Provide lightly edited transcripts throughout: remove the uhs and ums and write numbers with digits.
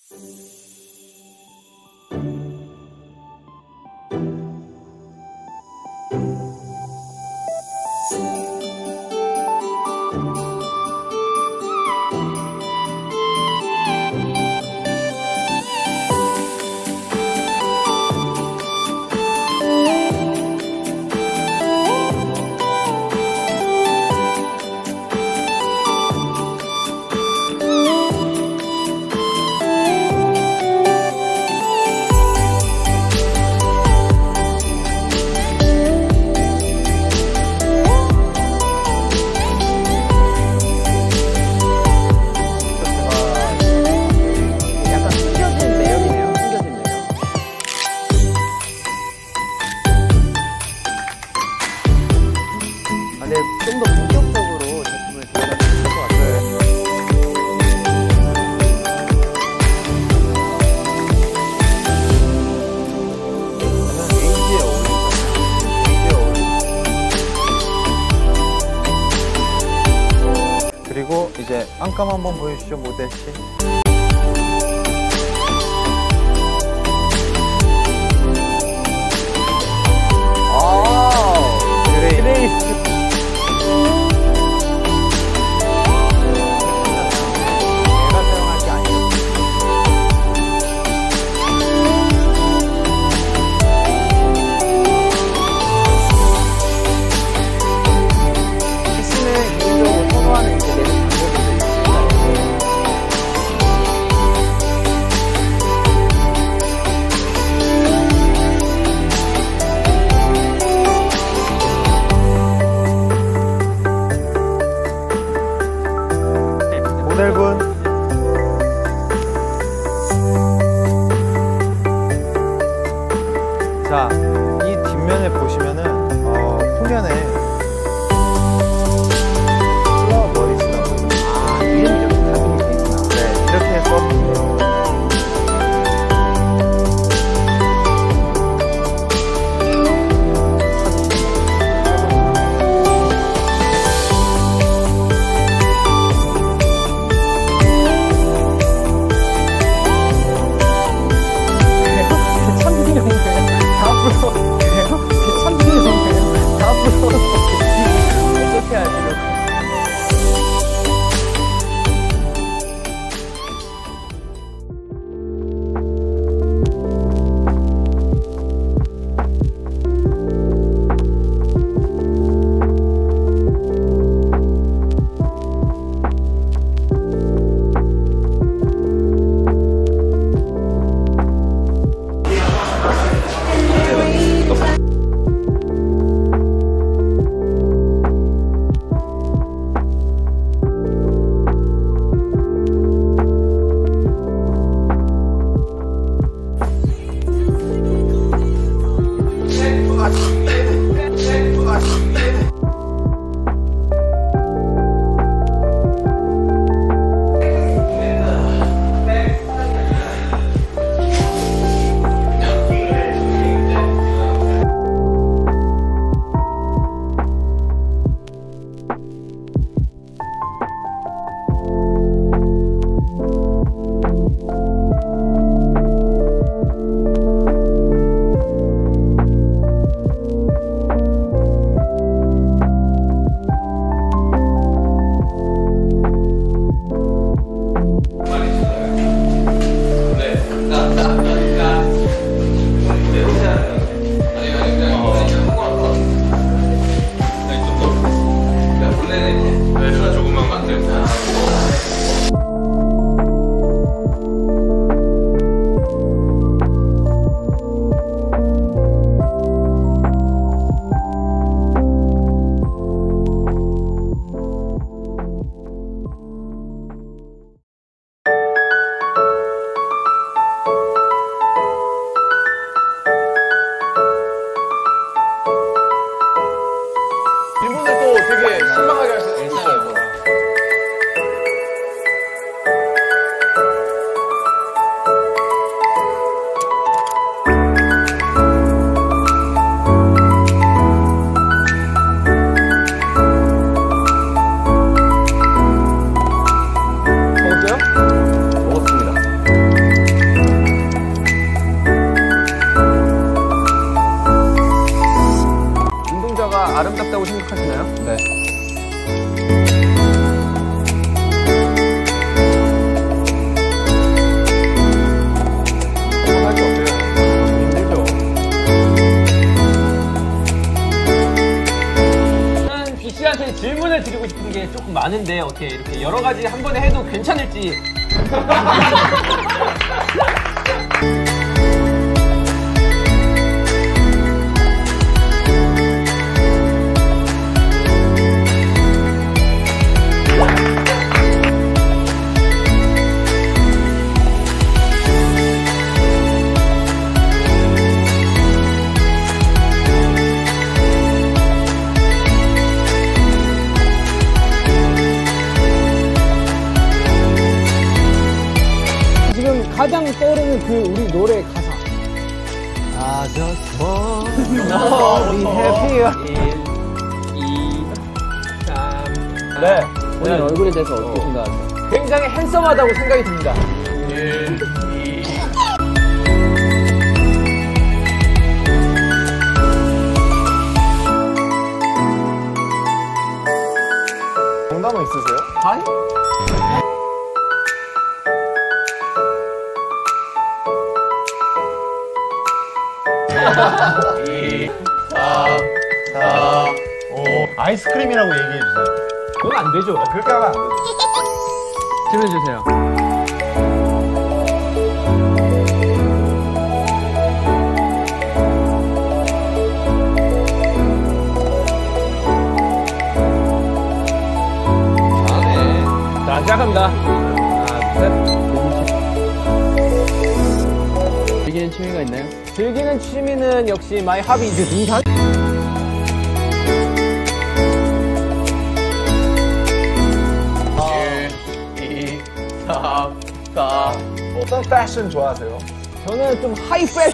근데 좀 더 본격적으로 제품을 개발하면 좋을 것 같아요. 저는 베이지에 어울리죠. 그리고 이제 안감 한번 보여주시죠, 모델씨. 그레이스. 많은데 어떻게 이렇게 여러 가지 한 번에 해도 괜찮을지. 가장 떠오르는 그 우리 노래 가사. I just wanna be happy. 1, 2, 3. 네. 본인 얼굴에 대해서 어떻게 생각하세요? 굉장히 핸섬하다고 생각이 듭니다. 1, 2. 정답은 있으세요? 하이? 아이스크림이라고 얘기해주세요. 그건 안 되죠. 그렇게 하면 안 되죠. 질문해주세요. 자, 시작합니다. 하나, 둘, 셋. 즐기는 취미가 있나요? 즐기는 취미는 역시 마이 하비즈 등산? 어떤 패션 좋아하세요? 저는 좀 하이 패션.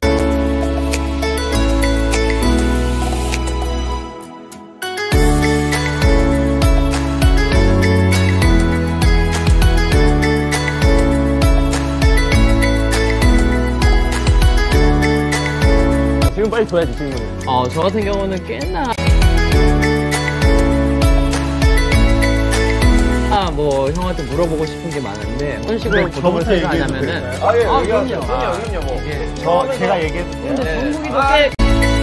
지금 빨리 줘야지, 질문을. 저 같은 경우는 꽤나 뭐 형한테 물어보고 싶은 게 많은데 어떤 식으로 보통을 설명하냐면은 아, 예, 그럼요. 그럼요, 뭐. 제가 얘기해도 돼요? 근데 정국이도 꽤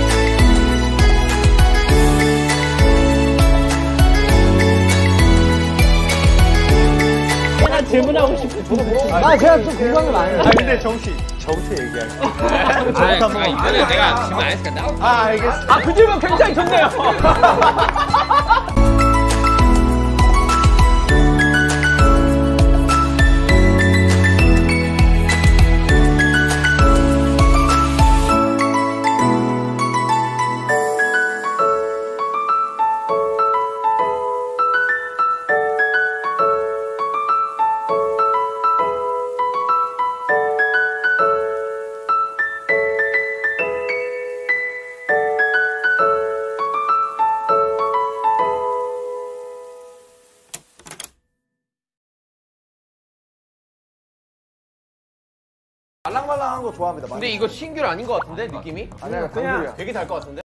꽤나 질문하고 싶은데 제가 좀 궁금한 게 많아요. 근데 저부터 얘기할게요. 이거는 내가 질문 안 했으니까 알겠습니다. 그 질문 굉장히 좋네요. 말랑말랑한 거 좋아합니다. 근데 이거 신규 아닌 것 같은데, 느낌이? 아니야, 그냥 강규야. 되게 달 것 같은데?